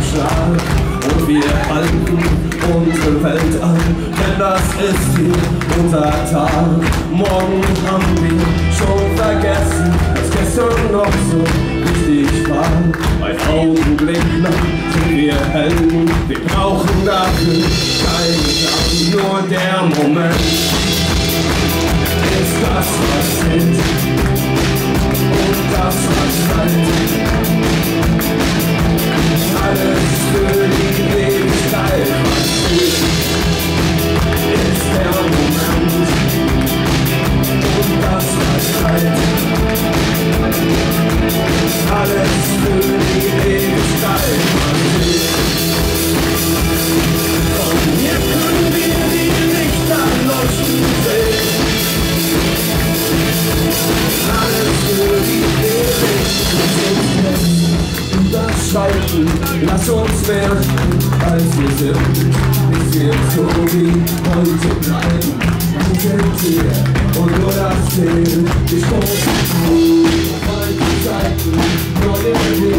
Schlag und wir halten unsere Welt an, denn das ist hier unser Tag. Morgen haben wir schon vergessen, was gestern noch so wichtig war. Ein Augenblick lang sind wir Helden, wir brauchen dafür keine Sachen, nur der Moment ist das, was zählt und das, was bleibt. Alles für die Ewigkeit, was zählt, ist der Moment und das, was bleibt. Alles für die Ewigkeit, was zählt. Von hier können wir die Lichter leuchten sehen. Alles für die Ewigkeit. Überschreiten, lass uns werden, als wir sind, bis wir so wie heute bleiben. Wir sind hier und nur das Ziel, die großen alte Seiten, neue